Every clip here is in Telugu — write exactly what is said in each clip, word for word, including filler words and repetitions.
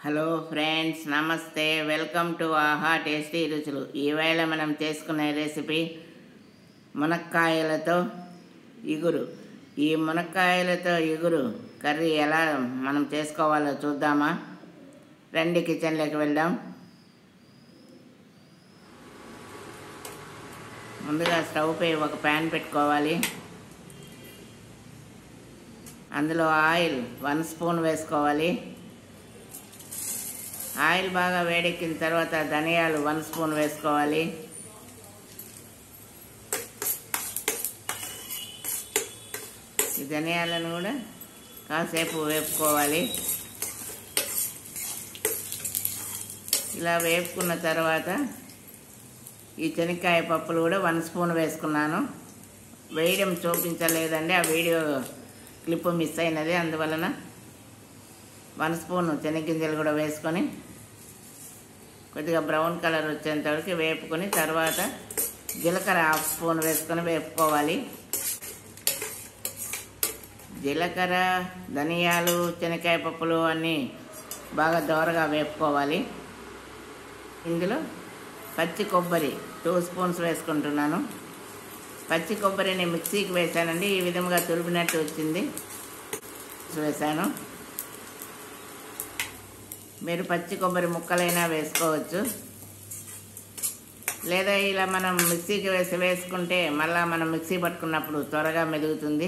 హలో ఫ్రెండ్స్, నమస్తే. వెల్కమ్ టు ఆహా టేస్టీ రుచులు. ఈవేళ మనం చేసుకునే రెసిపీ మునక్కాయలతో ఇగురు. ఈ మునక్కాయలతో ఇగురు కర్రీ ఎలా మనం చేసుకోవాలో చూద్దామా? రండి, కిచెన్లోకి వెళ్దాం. ముందుగా స్టవ్ పై ఒక ప్యాన్ పెట్టుకోవాలి. అందులో ఆయిల్ వన్ స్పూన్ వేసుకోవాలి. ఆయిల్ బాగా వేడెక్కిన తర్వాత ధనియాలు వన్ స్పూన్ వేసుకోవాలి. ఈ ధనియాలను కూడా కాసేపు వేపుకోవాలి. ఇలా వేపుకున్న తర్వాత ఈ శనక్కాయ పప్పులు కూడా వన్ స్పూన్ వేసుకున్నాను. వేయడం చూపించలేదండి, ఆ వీడియో క్లిప్ మిస్ అయినది, అందువలన వన్ స్పూన్ శనగగింజలు కూడా వేసుకొని కొద్దిగా బ్రౌన్ కలర్ వచ్చేంత వరకు వేపుకొని తర్వాత జీలకర్ర హాఫ్ స్పూన్ వేసుకొని వేపుకోవాలి. జీలకర్ర, ధనియాలు, శనక్కాయ పప్పులు అన్నీ బాగా దోరగా వేపుకోవాలి. ఇందులో పచ్చి కొబ్బరి టూ స్పూన్స్ వేసుకుంటున్నాను. పచ్చి కొబ్బరిని మిక్సీకి వేసానండి. ఈ విధంగా తురిమినట్టు వచ్చింది, వేసాను. మీరు పచ్చి కొబ్బరి ముక్కలైనా వేసుకోవచ్చు, లేదా ఇలా మనం మిక్సీకి వేసి వేసుకుంటే మళ్ళీ మనం మిక్సీ పట్టుకున్నప్పుడు త్వరగా మెదుగుతుంది.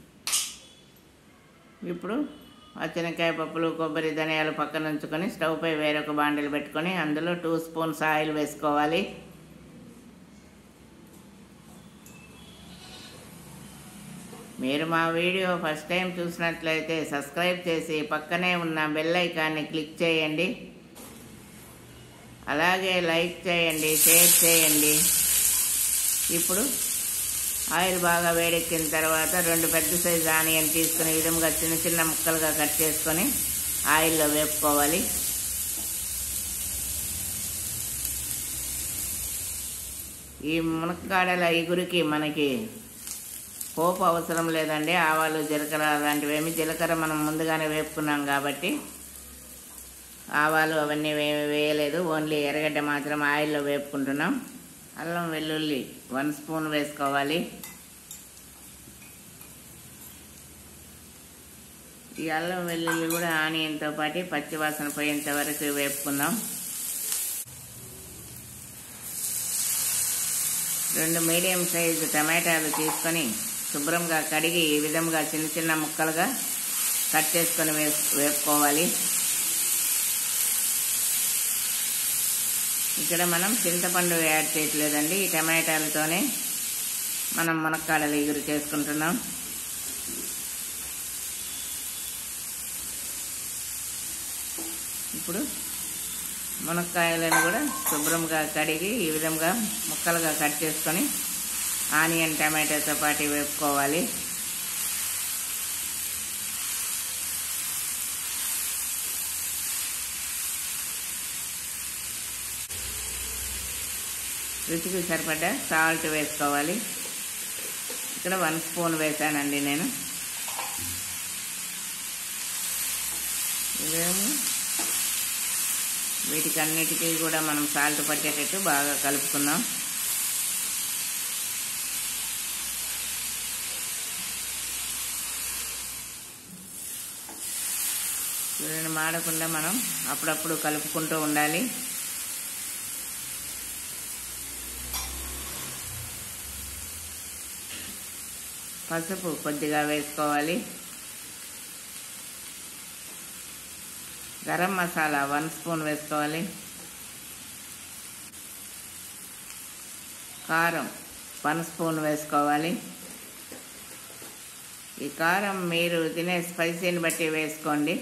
ఇప్పుడు ఆ శనక్కాయ పప్పులు, కొబ్బరి, ధనియాలు పక్కన ఉంచుకొని స్టవ్ పై వేరొక బాండిల్ పెట్టుకొని అందులో టూ స్పూన్స్ ఆయిల్ వేసుకోవాలి. మీరు మా వీడియో ఫస్ట్ టైం చూసినట్లయితే సబ్స్క్రైబ్ చేసి పక్కనే ఉన్న బెల్ ఐకాన్ని క్లిక్ చేయండి. అలాగే లైక్ చేయండి, షేర్ చేయండి. ఇప్పుడు ఆయిల్ బాగా వేడెక్కిన తర్వాత రెండు పెద్ద సైజు ఆనియన్ తీసుకుని ఈ విధంగా చిన్న చిన్న ముక్కలుగా కట్ చేసుకొని ఆయిల్లో వేపుకోవాలి. ఈ మునక్కాడల ఇగురికి మనకి పోపు అవసరం లేదండి. ఆవాలు, జీలకర్ర అలాంటివి ఏమి, జీలకర్ర మనం ముందుగానే వేపుకున్నాం కాబట్టి ఆవాలు అవన్నీ వేయలేదు. ఓన్లీ ఎర్రగడ్డ మాత్రం ఆయిల్లో వేపుకుంటున్నాం. అల్లం వెల్లుల్లి వన్ స్పూన్ వేసుకోవాలి. ఈ అల్లం వెల్లుల్లి కూడా ఆనియన్తో పాటు పచ్చివాసన పోయేంత వరకు వేపుకుందాం. రెండు మీడియం సైజు టమాటాలు తీసుకొని శుభ్రంగా కడిగి ఈ విధంగా చిన్న చిన్న ముక్కలుగా కట్ చేసుకొని వేసు వేపుకోవాలి. ఇక్కడ మనం చింతపండు యాడ్ చేయట్లేదండి, ఈ టమాటాలతోనే మనం మునక్కాడలు ఇగురు చేసుకుంటున్నాం. ఇప్పుడు మునక్కాయలను కూడా శుభ్రంగా కడిగి ఈ విధంగా ముక్కలుగా కట్ చేసుకొని ఆనియన్, టమాటాతో పాటు వేపుకోవాలి. రుచికి సరిపడ్డ సాల్ట్ వేసుకోవాలి. ఇక్కడ వన్ స్పూన్ వేసానండి నేను. ఇదేమో వీటికి అన్నిటికీ కూడా మనం సాల్ట్ పట్టేటట్టు బాగా కలుపుకుందాం. వీటిని మాడకుండా మనం అప్పుడప్పుడు కలుపుకుంటూ ఉండాలి. పసుపు కొద్దిగా వేసుకోవాలి. గరం మసాలా వన్ స్పూన్ వేసుకోవాలి. కారం వన్ స్పూన్ వేసుకోవాలి. ఈ కారం మీరు తినే స్పైసీని బట్టి వేసుకోండి.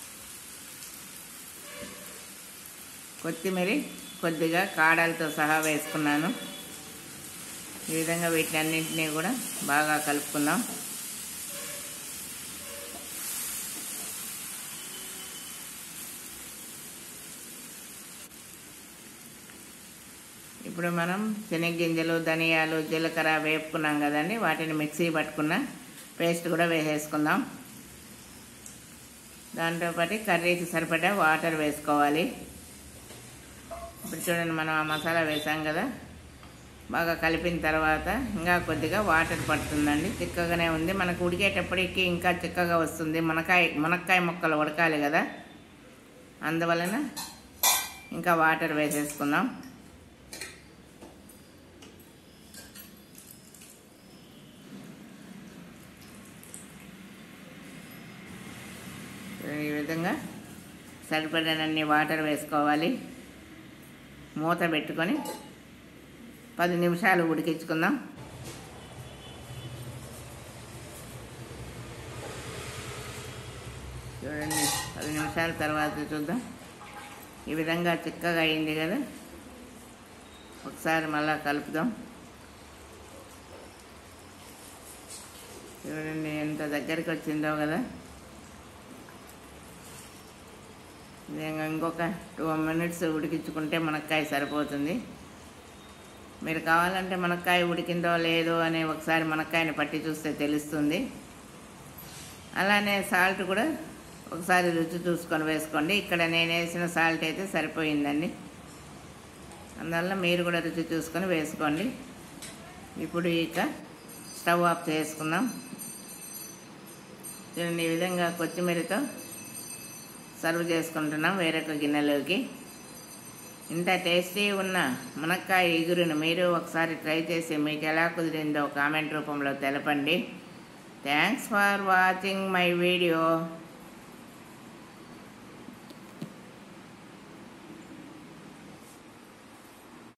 కొత్తిమీర కొద్దిగా కాడలతో సహా వేసుకున్నాను. ఈ విధంగా వీటిని అన్నింటినీ కూడా బాగా కలుపుకుందాం. ఇప్పుడు మనం శనగగింజలు, ధనియాలు, జీలకర్ర వేపుకున్నాం కదండి, వాటిని మిక్సీ పట్టుకున్న పేస్ట్ కూడా వేసేసుకుందాం. దాంతోపాటు కర్రీకి సరిపడా వాటర్ వేసుకోవాలి. ఇప్పుడు చూడండి, మనం ఆ మసాలా వేసాం కదా, బాగా కలిపిన తర్వాత ఇంకా కొద్దిగా వాటర్ పడుతుందండి. చిక్కగానే ఉంది. మనకు ఉడికేటప్పటికి ఇంకా చిక్కగా వస్తుంది. మునక్కాయ మునక్కాయ ముక్కలు ఉడకాలి కదా, అందువలన ఇంకా వాటర్ వేసేసుకుందాం. ఈ విధంగా సరిపడినన్ని వాటర్ వేసుకోవాలి. మూత పెట్టుకొని పది నిమిషాలు ఉడికించుకుందాం. చూడండి, పది నిమిషాల తర్వాత చూద్దాం. ఈ విధంగా చిక్కగా అయింది కదా, ఒకసారి మళ్ళా కలుపుదాం. చూడండి ఎంత దగ్గరికి వచ్చిందో కదా. ఇంకొక టూ మినిట్స్ ఉడికించుకుంటే మునక్కాయ సరిపోతుంది. మీరు కావాలంటే మునక్కాయ ఉడికిందో లేదో అని ఒకసారి మునక్కాయని పట్టి చూస్తే తెలుస్తుంది. అలానే సాల్ట్ కూడా ఒకసారి రుచి చూసుకొని వేసుకోండి. ఇక్కడ నేను వేసిన సాల్ట్ అయితే సరిపోయిందండి, అందువల్ల మీరు కూడా రుచి చూసుకొని వేసుకోండి. ఇప్పుడు ఇక స్టవ్ ఆఫ్ చేసుకుందాం. చూడండి, ఈ విధంగా కొత్తిమీరతో సర్వ్ చేసుకుంటున్నాం వేరొక గిన్నెలోకి. ఇంత టేస్టీ ఉన్న మునక్కాయ ఇగురును మీరు ఒకసారి ట్రై చేసి మీకు ఎలా కుదిరిందో కామెంట్ రూపంలో తెలపండి. Thanks for watching my video.